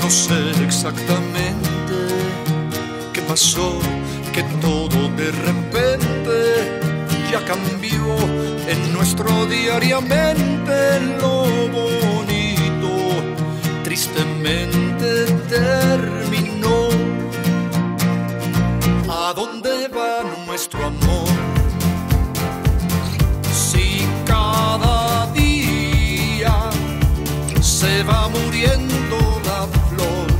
No sé exactamente qué pasó, que todo de repente ya cambió en nuestro diariamente. Lo bonito tristemente terminó. ¿A dónde va nuestro amor? Si cada día se va muriendo la flor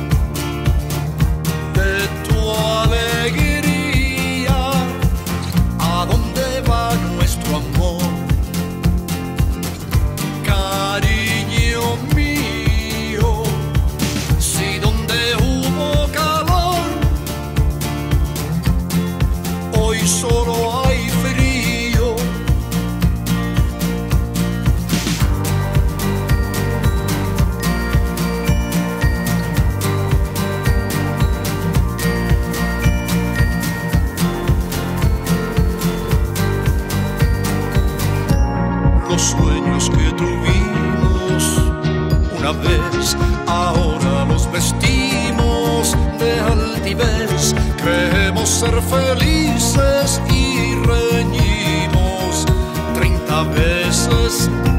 de tu alegría. ¿A dónde va nuestro amor? Cariño mío, si donde hubo calor, hoy solo hay frío. Los sueños que tuvimos una vez, ahora los vestimos de altivez. Creemos ser felices y reñimos 30 veces